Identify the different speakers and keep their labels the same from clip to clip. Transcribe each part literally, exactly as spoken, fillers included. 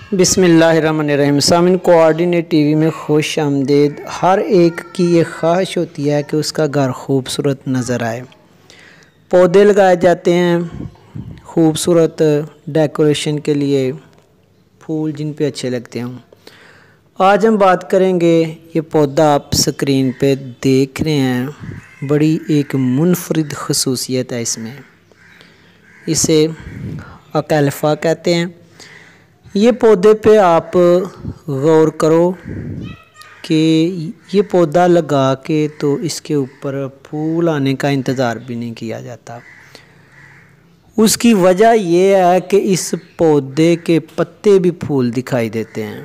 Speaker 1: बिस्मिल्लाहिर्रहमानिर्रहीम। सामिन coordinate TV में खुश आमदीद। हर एक की ये ख्वाहिश होती है कि उसका घर खूबसूरत नज़र आए। पौधे लगाए जाते हैं खूबसूरत डेकोरेशन के लिए, फूल जिन पे अच्छे लगते हों। आज हम बात करेंगे, ये पौधा आप स्क्रीन पे देख रहे हैं, बड़ी एक मुनफरिद खसूसियत है इसमें। इसे अकैल्फा कहते हैं। ये पौधे पे आप गौर करो कि ये पौधा लगा के तो इसके ऊपर फूल आने का इंतज़ार भी नहीं किया जाता। उसकी वजह यह है कि इस पौधे के पत्ते भी फूल दिखाई देते हैं।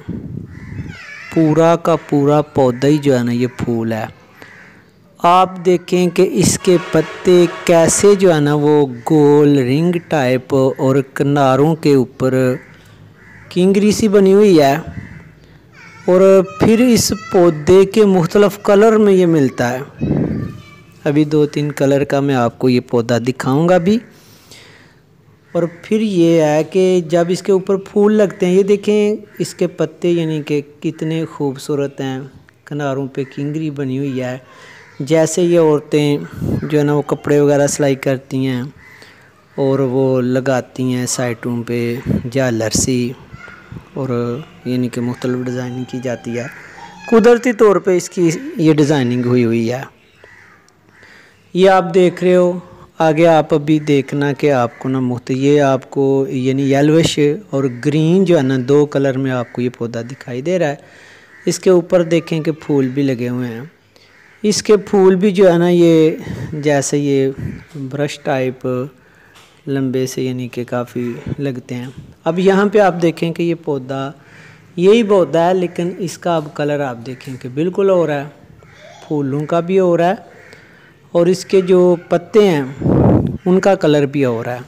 Speaker 1: पूरा का पूरा पौधा ही जो है ना, ये फूल है। आप देखें कि इसके पत्ते कैसे जो है ना, वो गोल रिंग टाइप और किनारों के ऊपर किंगरी सी बनी हुई है। और फिर इस पौधे के मुख्तलिफ़ कलर में ये मिलता है। अभी दो तीन कलर का मैं आपको ये पौधा दिखाऊंगा भी। और फिर ये है कि जब इसके ऊपर फूल लगते हैं, ये देखें इसके पत्ते यानी कि कितने खूबसूरत हैं। किनारों पे किंगरी बनी हुई है, जैसे ये औरतें जो है ना वो कपड़े वगैरह सिलाई करती हैं और वो लगाती हैं साइडों पे झालर सी, और यानी कि मुख्तलिफ डिज़ाइनिंग की जाती है। कुदरती तौर पे इसकी ये डिज़ाइनिंग हुई हुई है। ये आप देख रहे हो। आगे आप अभी देखना कि आपको ना मुख्त ये आपको यानी येलोइश और ग्रीन जो है ना, दो कलर में आपको ये पौधा दिखाई दे रहा है। इसके ऊपर देखें कि फूल भी लगे हुए हैं। इसके फूल भी जो है ना, ये जैसे ये ब्रश टाइप लंबे से यानी कि काफ़ी लगते हैं। अब यहाँ पे आप देखें कि ये पौधा यही पौधा है, लेकिन इसका अब कलर आप देखें कि बिल्कुल हो रहा है, फूलों का भी हो रहा है और इसके जो पत्ते हैं उनका कलर भी हो रहा है।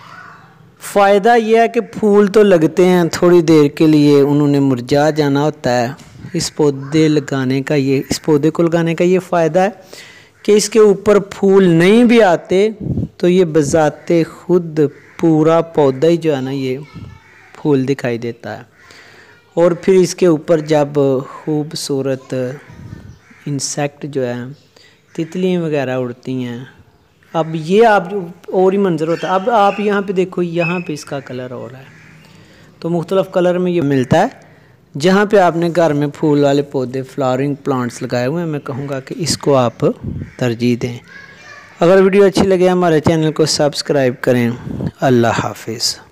Speaker 1: फ़ायदा यह है कि फूल तो लगते हैं थोड़ी देर के लिए, उन्होंने मुरझा जाना होता है। इस पौधे लगाने का ये इस पौधे को लगाने का ये फ़ायदा है कि इसके ऊपर फूल नहीं भी आते तो ये बजाते खुद पूरा पौधा ही जो है ना, ये फूल दिखाई देता है। और फिर इसके ऊपर जब खूबसूरत इंसेक्ट जो है, तितलियाँ वगैरह उड़ती हैं, अब ये आप और ही मंजर होता है। अब आप यहाँ पे देखो, यहाँ पे इसका कलर हो रहा है, तो मुख्तलिफ़ कलर में ये मिलता है। जहाँ पे आपने घर में फूल वाले पौधे फ्लावरिंग प्लांट्स लगाए हुए हैं, मैं कहूँगा कि इसको आप तरजीह दें। अगर वीडियो अच्छी लगे हमारे चैनल को सब्सक्राइब करें। अल्लाह हाफिज़।